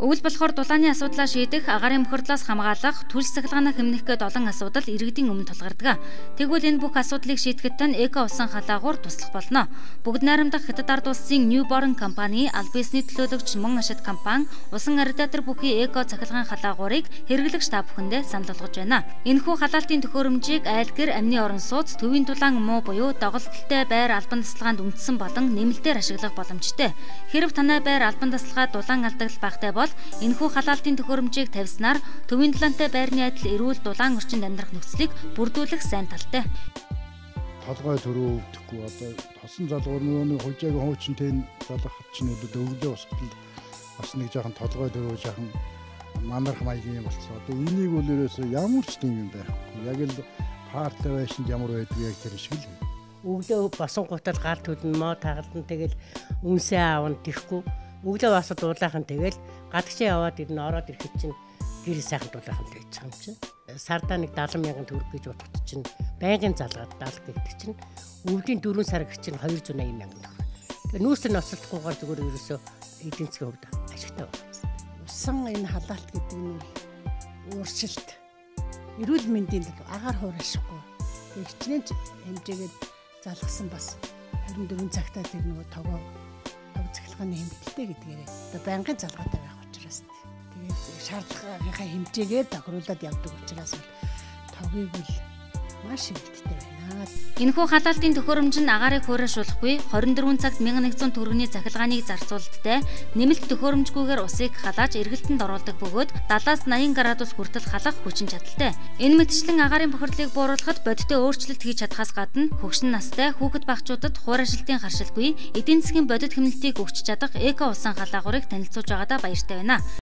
Өвөл болохоор дулааны асуудлаа шийдэх, агаарын бохирдлоос хамгаалах, түлш цахилгаанаа хэмнэх гээд олон асуудал иргэдийн өмнө тулгардаг. Тэгвэл энэ бүх асуудлыг шийдэхэд нь эко усан халаагуур туслах болно. Бүгд найрамдах Хятад ард улсын Newborn компани, аль биесний төлөөлөгч Мөн ашид компани, усан аридатор бүхий эко цахилгаан халаагуурыг хэрэглэгч та бүхэндээ санал болгож байна. Энэхүү халаалтын төхөөрөмжийг айлгэр, амны орон сууц, төвийн дулаан муу буюу доголдолтой байр албан тасалгаанд үндэсэн болон нэмэлтээр ашиглах боломжтой. Хэрэв танай байр албан тасалгаа дулаан алдагдал багтай бол энэхүү халаалтын төхөөрөмжийг тавьснаар төвийн дулаантай байрны адил эрүүл дулаан орчинд амьдрах нөхцөлийг бүрдүүлэх сайн талтай. Толгой төрөө өвдөхгүй одоо тосон залгуур нөгөө хужааг хуучинтэй залгах чинүүдэд өвлөө усгал бас нэг жоохон толгой төрөө жоохон манарх маягийн болцсон. Одоо энийг бол ерөөсөө ямар ч юм байхгүй. Яг л партер байшинд ямар байдгийг тэр шиг л. Өглөө босон гутал гал төлн моо тагалдан тэгэл үнсээ аавн тэхгүй. Өглөө бас дуулаахан тэгэл гадагшаа яваад ирнэ ороод ирэхэд чинь гэр сайхан дуулаахан л байж байгаа юм чинь. Сардаа нэг 70,000 төгрөг гэж бодоход чинь байнгын залгаад 70 гэдэг чинь өвлийн 4 сар гэх чинь 280,000 төгрөг. Тэгээ нүүрс нь осолдохгүйгээр зүгээр ерөөсөө эдийн засгийн хувьд ашигтай байна. Усан энэ халаалт гэдэг нь ууршилт. Эрүүл мэндийн агаар хуурашгүй. Хичнээн хэмжээгээд залгасан бас 24 цагтаа тэр нөгөө тог цахилгааны хэмтэлтэй гэдгээрээ одоо байнгын залгаатай байх учраас тэгээд шаардлагынхаа хэмжээгээр тохируулаад явдаг учраас тогийг бол маш хэмтэлтэй байна. Энэхүү халаалтын төхөөрөмж нь агаарыг хуурайшуулахгүй 24 цагт 1100 төгрөгийн захилгааныг зарцуулалттай нэмэлт төхөөрөмжгүйгээр усыг халааж эргэлтэнд оруулдаг бөгөөд 70-аас 80 градус хүртэл халах хүчин чадалтай. Энэ мэтчилэн агаарын бохирдлыг бууруулахад бодиттой өөрчлөлт хийж чадхаас гадна хөгшин настай хүүхэд багчуудад хуурайшилтын харшилгүй эдийн засгийн бодит хэмнэлтийг өгч чадах эко усан халаагуурыг танилцуулж байгаадаа баяртай байна.